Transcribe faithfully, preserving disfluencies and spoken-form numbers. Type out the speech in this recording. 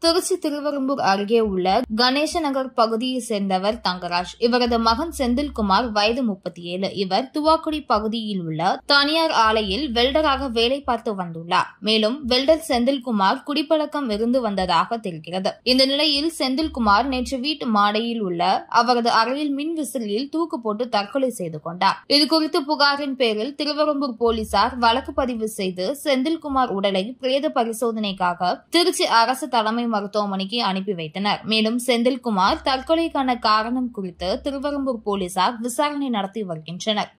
திருச்சி திருவெரும்பூர் அருகே உள்ள கணேச நகர் பகுதியை சேர்ந்தவர் தங்கராஜ். இவரது மகன் செந்தில்குமார் வயது முப்பத்தி ஏழு. இவர் துவாக்குடி பகுதியில் உள்ள தனியார் ஆலையில் வெல்டராக வேலை பார்த்து வந்துள்ளார். மேலும் வெல்டர் செந்தில்குமார் குடிப்பழக்கம் இருந்து வந்ததாக தெரிகிறது. இந்த நிலையில் செந்தில்குமார் நேற்று வீட்டு மாடியில் உள்ள அவரது அறையில் மின் விசிறியில் தூக்கு போட்டு தற்கொலை செய்து கொண்டார். இதுகுறித்து புகாரின் பேரில் திருவெரும்பூர் போலீசார் வழக்கு பதிவு செய்து செந்தில்குமார் உடலை பிரேத பரிசோதனைக்காக திருச்சி அரசு தலைமை மருத்துவமனைக்கு அனுப்பி வைத்தனர். மேலும் செந்தில்குமார் தற்கொலைக்கான காரணம் குறித்து திருவெரும்பூர் போலீசார் விசாரணை நடத்தி வருகின்றனர்.